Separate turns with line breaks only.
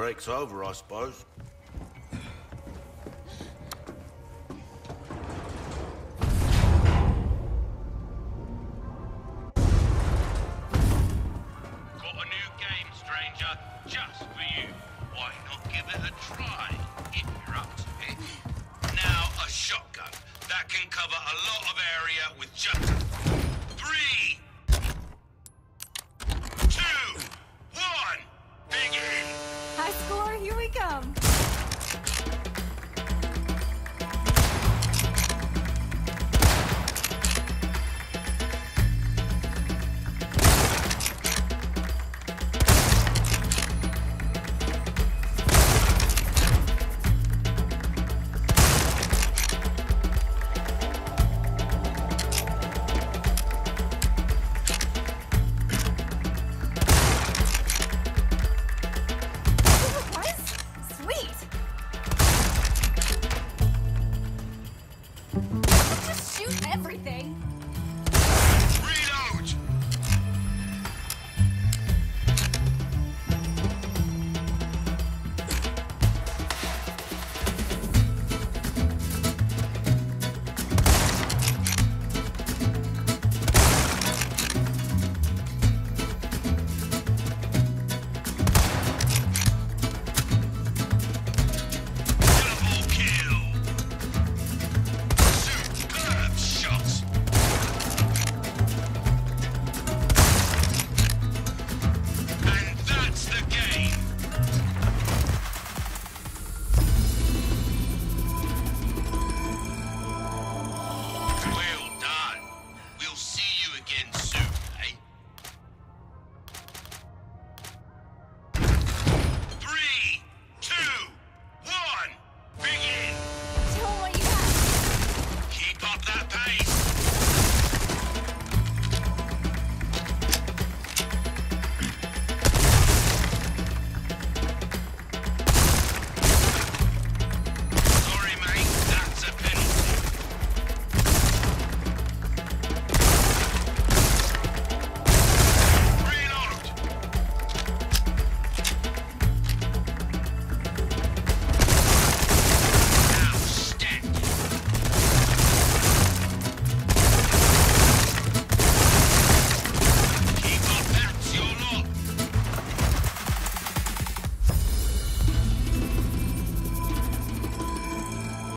break's over, I suppose.
Got a new game, stranger, just for you. Why not give it a try, if you're up to it? Now, a shotgun. That can cover a lot of area with just 3, 2, 1, begin!
High score, here we come. Sweet. Just shoot everything.